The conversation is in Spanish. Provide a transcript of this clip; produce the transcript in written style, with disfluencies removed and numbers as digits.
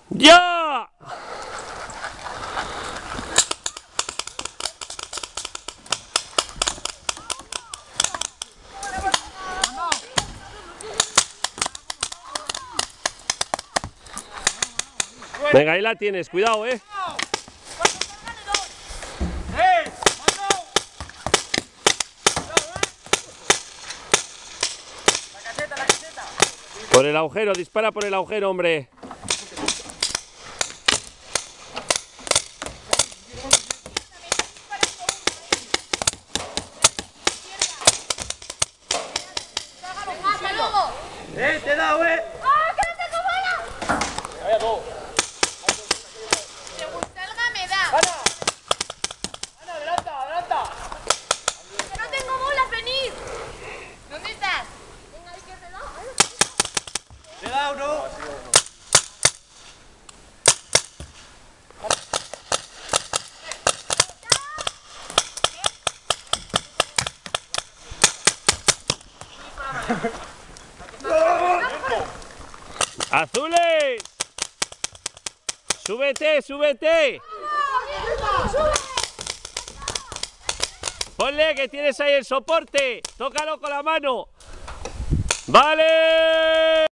¡Ya! Venga, ahí la tienes, cuidado, Por el agujero, dispara por el agujero, hombre. Te he dado, ¡Ah, que no tengo bola! Vaya dos. Según salga me da. ¡Ana! ¡Ana, adelanta, adelanta! ¡Que no tengo bolas, venid! ¿Dónde estás? Venga, ahí que te da. Te he dado, ¿no? ¡Azules! ¡Súbete, súbete! Ponle que tienes ahí el soporte. Tócalo con la mano. ¡Vale!